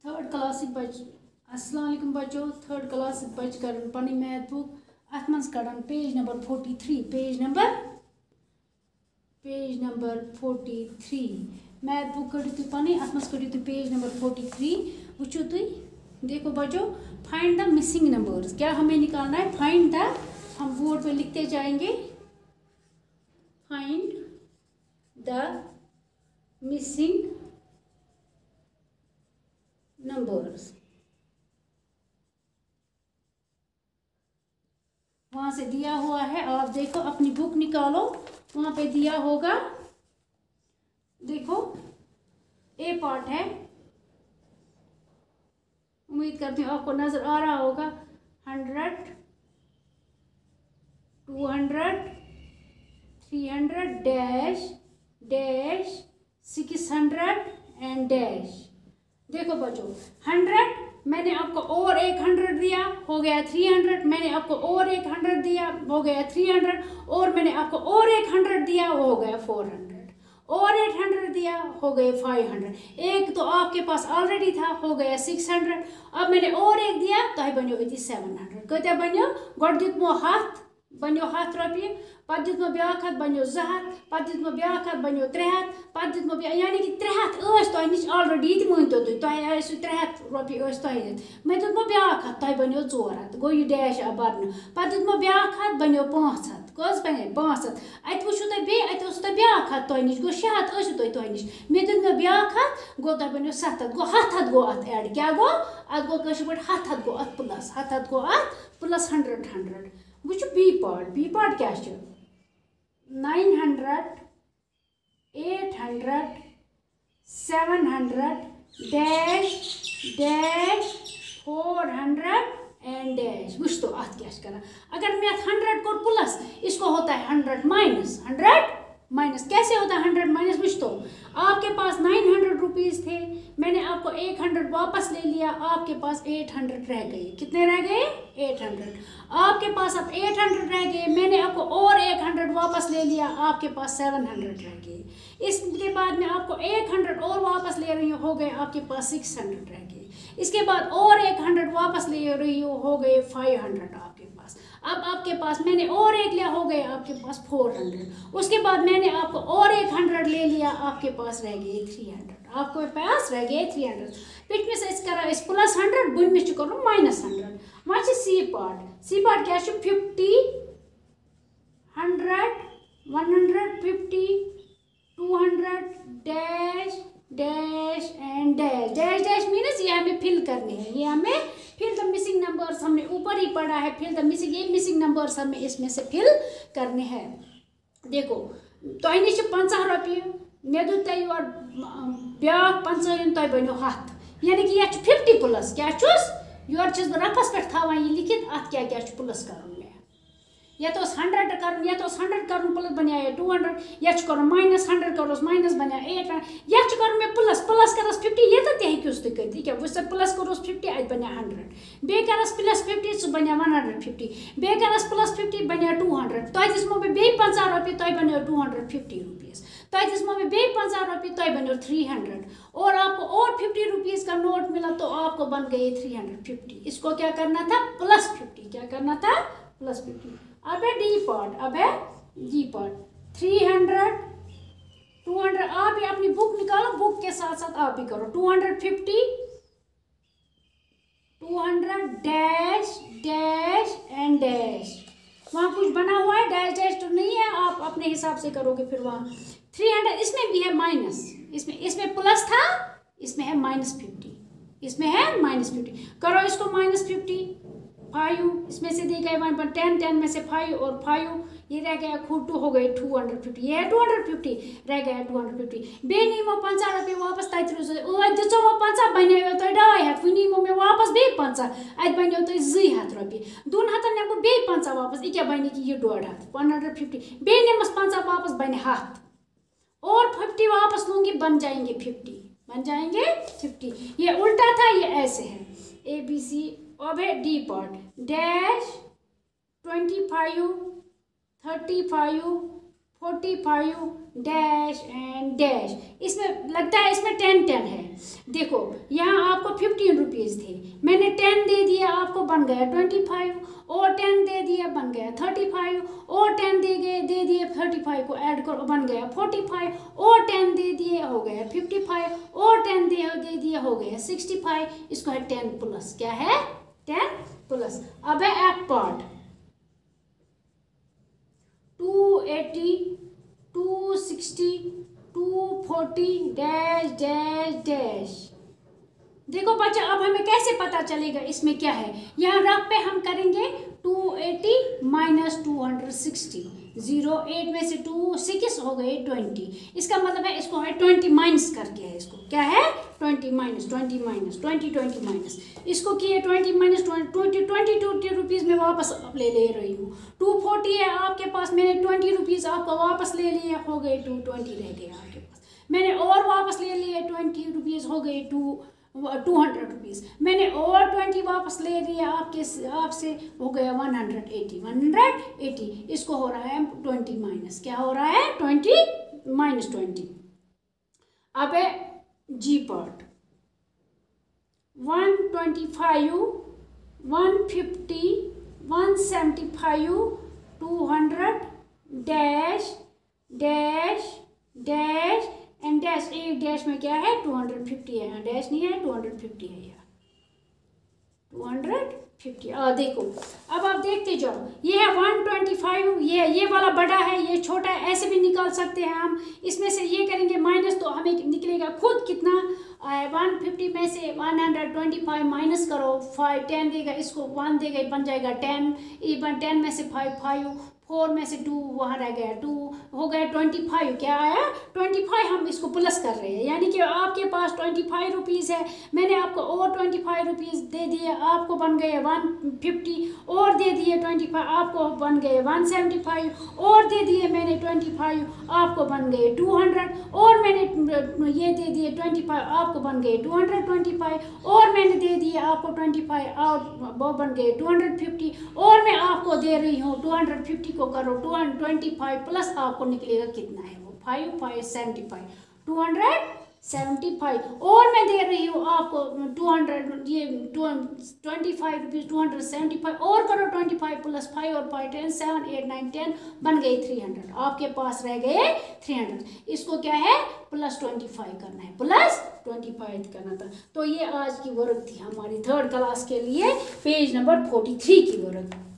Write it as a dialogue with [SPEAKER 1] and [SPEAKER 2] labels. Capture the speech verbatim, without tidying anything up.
[SPEAKER 1] Third class बच अस्सलाम वालेकुम बच्चों थर्ड क्लास बच कर पनी मैथ बुक अत मज कड़न page number forty three page number page number forty three math book कड़ो तुम पनी अत मज कड़ो तुम पेज नंबर फोर्टी थ्री वो तुम देखो बच्चों फाइंड द मिसिंग नंबर्स। क्या हमें निकालना है? फाइंड द, हम बोर्ड पे लिखते जाएंगे, फाइंड द मिसिंग नंबर्स। वहां से दिया हुआ है, आप देखो अपनी बुक निकालो, वहां पे दिया होगा, देखो ए पार्ट है, उम्मीद करती हूँ आपको नजर आ रहा होगा। Hundred, two hundred, three hundred, dash dash, six hundred and dash. देखो बच्चों, हंड्रेड मैंने आपको और एक हंड्रेड दिया, हो गया थ्री हंड्रेड। मैंने आपको और एक हंड्रेड दिया, हो गया थ्री हंड्रेड। और मैंने आपको और एक हंड्रेड दिया, हो गया फोर हंड्रेड। और एट हंड्रेड दिया, हो गए फाइव हंड्रेड। एक तो आपके पास ऑलरेडी था, हो गया सिक्स हंड्रेड। अब मैंने और एक दिया, तो बनो ये सेवन हंड्रेड। कत्या बनो? गोड़ दितमो हथ, बनो हथ रॉपिये, पत दितमो ब्याक हथ, बनो ज़ हथ, पत दितमो ब्याक हथ, बनो त्रे हथ, पत दितमो ब्या, यानी कि त्रे हथ ٲسۍ तोह निश ऑलरेडी ये मानतो तुम, तोह आसो त्रे हथ रॉपिये ٲسۍ तोह दित। मैं दितमो ब्याक हथ, तोह बनो ोर हथ, गो ये डैश आ बरन। पत दितमो ब्याक हथ, बनो पांच हथ, कस बने पांच हथ। अत वो तुम बे, अत तुम ब्याक हथ तोह निश, गो शे हथ ٲسو तुम तोह निश। मैं दितमो ब्याक हथ, गो तोह बनो सत हथ, गो हथ हथ गो अत ऐड। क्या गो? अत गो कशर पे हथ हथ गो अत प्लस, हथ हथ गो अत प्लस हंड्रेड हंड्रेड। वो बी पार्ट, बी पार्ट क्या? Nine hundred, eight hundred, seven hundred, dash dash, four hundred and dash. वुच तो अत क्या करना? अगर मैं अत हंड्रेड को प्लस, इसको होता है हंड्रेड माइनस, हंड्रेड माइनस। कैसे होता है हंड्रेड माइनस? वुच तो आपके पास नाइन हंड्रेड रुपीज़ थे, मैंने आपको एट हंड्रेड वापस ले लिया, आपके पास एट हंड्रेड रह गए। कितने रह गए? Eight hundred. आपके पास अब एट हंड्रेड रह गए, मैंने आपको और एक हंड्रेड वापस ले लिया, आपके पास सेवन हंड्रेड रह गए। इसके बाद मैं आपको एक हंड्रेड और वापस ले रही हूँ, हो गए आपके पास सिक्स हंड्रेड रह गए। इसके बाद और एक हंड्रेड वापस ले रही हूँ, हो गए फाइव हंड्रेड आपके पास। अब आपके पास मैंने और एक लिया, हो गए आपके पास फोर हंड्रेड। उसके बाद मैंने आपको और एक हंड्रेड ले लिया, आपके पास रह गए थ्री हंड्रेड। आपके पास रह गए थ्री हंड्रेड। पिट में से करा इस प्लस हंड्रेड, बुन में करो माइनस हंड्रेड। वहाँ से सी पार्ट, सी पार्ट क्या? Fifty, hundred, one hundred fifty, two hundred, dash dash and dash. Dash dash minus ये हमें फिल करने हैं, ये हमें फिल द मिसिंग नंबर्स, हमने ऊपर ही पढ़ा है फिल द मिसिंग, ये मिसिंग नंबर्स हमें इसमें से फिल करने हैं। देखो तह निश पंचाह रुपये, मे दु तय और ब्याक पंचन, तह बनो हथ, यानी कि यह फिफ्टी प्लस क्या योर बह रफस पे थवान यह लिखित, अत क्या क्या प्लस कर या तो हंड्रेड कर, या तो हंड्रेड कर प्लस बने टू हंड्रेड, या कर माइनस हंड्रेड करोस माइनस बने एट हंड्रेड, या कर मे प्लस प्लस करस फिफ्टी, ये तो हेस तुम कर क्या वो प्लस करोस फिफ्टी, अत बने हंड्रेड, बे करस प्लस फिफ्टी सह बने वन हंड्रेड फिफ्टी, बे करस प्लस फिफ्टी बने टू हंड्रेड। तह दिसमो बे बे पंचाह रुपये, तह बनो टू हंड्रेड फिफ्टी रुपीज़। तह दिसमो बे बे पंचाह रुपये, तह बनो थ्री हंड्रेड। और आपको और फिफ्टी रुपीज़ का नोट मिला, तो आपको बन गए थ्री हंड्रेड फिफ्टी। इसको क्या करना था? Plus fifty. क्या करना था? Plus fifty. अब है डी पार्ट, अब है G part. Three hundred, two hundred, आप भी अपनी बुक निकालो, बुक के साथ साथ आप भी करो। Two hundred fifty, two hundred, dash dash and dash. वहाँ कुछ बना हुआ है, डैश डैश तो नहीं है, आप अपने हिसाब से करोगे। फिर वहाँ थ्री हंड्रेड, इसमें भी है माइनस, इसमें इसमें प्लस था, इसमें है माइनस फिफ्टी, इसमें है माइनस फिफ्टी। करो इसको माइनस फिफ्टी, फाइव इसमें से दे गए वन पर टेन, टेन में से फाइव और फाइव, ये रह गया खूब टू, हो गए टू हंड्रेड फिफ्टी, ये है टू हंड्रेड फिफ्टी, रह गया टू हंड्रेड फिफ्टी। बे नीमो पंचाह रुपये वापस तथ दिचो पंचाह बनो तुम ढाई हथ, वो नीमो मे वापस बे पंचाह, अत बनो तुम जी हथ रुपये। दोन हथन निमो बे पंचाह वापस, यह क्या बने कि ये डोड हथ, वन हंड्रेड फिफ्टी। बे निमस पंचाह वापस बने हथ, और फिफ्टी वापस लूंगी, बन जाएंगे फिफ्टी, बन जाएंगे फिफ्टी। ये उल्टा था, ये ऐसे है ए बी सी। अब है D part, dash twenty five, thirty five, forty five, dash and dash. इसमें लगता है इसमें टेन टेन है, देखो यहाँ आपको फिफ्टीन रुपीज़ थे, मैंने टेन दे दिया आपको बन गया ट्वेंटी फाइव, और टेन दे दिया बन गया थर्टी फाइव, और टेन दे गए दे दिए थर्टी फाइव को ऐड करो बन गया फोर्टी फाइव, और टेन दे दिए हो गया फिफ्टी फाइव, और टेन दे दे दिया हो गया सिक्सटी फाइव। इसको है टेन प्लस, क्या है टेन प्लस। अब है एक part two eighty, two sixty, two forty dash dash dash. देखो बच्चा अब हमें कैसे पता चलेगा इसमें क्या है, यहाँ रफ पे हम करेंगे two eighty minus two hundred sixty, zero eight में से टू सिक्स हो गए ट्वेंटी, इसका मतलब है इसको हमें ट्वेंटी माइनस करके है, इसको क्या है twenty minus twenty minus twenty twenty minus, इसको किए twenty minus twenty twenty twenty rupees में वापस ले ले रही हूँ। टू फोर्टी है आपके पास, मैंने ट्वेंटी रुपीज़ आपको वापस ले लिए, हो गए टू ट्वेंटी रह गए आपके पास, मैंने और वापस ले लिए ट्वेंटी रुपीज़ हो गए टू टू हंड्रेड रुपीज़, मैंने और ट्वेंटी वापस ले लिया आपके आपसे, हो गया one hundred eighty, one hundred eighty. इसको हो रहा है ट्वेंटी माइनस, क्या हो रहा है ट्वेंटी माइनस ट्वेंटी। अब है G part one twenty five, one fifty, one seventy five, two hundred dash dash dash and dash, एक डैश में क्या है टू हंड्रेड फिफ्टी है, यहाँ डैश नहीं है टू हंड्रेड फिफ्टी है, यहाँ टू हंड्रेड फिफ्टी। आ देखो अब आप देखते जाओ, ये है वन ट्वेंटी फाइव, ये ये वाला बड़ा है ये छोटा है, ऐसे भी निकाल सकते हैं हम, इसमें से ये करेंगे माइनस तो हमें निकलेगा खुद कितना, वन फिफ्टी में से one hundred twenty five minus करो, फाइव टेन देगा, इसको वन देगा बन जाएगा टेन, इवन टेन में से फाइव फाइव, फोर में से टू वहाँ रह गया टू, हो गया ट्वेंटी फाइव, क्या आया ट्वेंटी फाइव, हम इसको प्लस कर रहे हैं, यानी कि आपके पास ट्वेंटी फाइव रुपीज़ है, मैंने आपको और ट्वेंटी फाइव रुपीज़ दे दिए, आपको बन गए वन फिफ्टी, और दे दिए ट्वेंटी फाइव, आपको बन गए वन सेवेंटी फाइव, और दे दिए मैंने ट्वेंटी फाइव, आपको बन गए टू हंड्रेड, और मैंने ये दे दिए ट्वेंटी फाइव, आपको बन गए टू हंड्रेड ट्वेंटी फाइव, और मैंने दे दिए आपको ट्वेंटी फाइव, और वो बन गए टू हंड्रेड फिफ्टी, और मैं आपको दे रही हूँ टू हंड्रेड फिफ्टी को करो two hundred twenty five plus आपको निकलेगा कितना है वो five five seventy five, two hundred seventy five, और मैं दे रही हूँ आपको टू हंड्रेड, ये twenty five rupees two hundred seventy five, और करो ट्वेंटी फाइव प्लस फाइव और five ten, seven eight nine ten, बन गए थ्री हंड्रेड, आपके पास रह गए थ्री हंड्रेड। इसको क्या है प्लस ट्वेंटी फाइव करना है, प्लस ट्वेंटी फाइव करना था। तो ये आज की वर्क थी हमारी थर्ड क्लास के लिए, पेज नंबर फोर्टी थ्री की वर्क।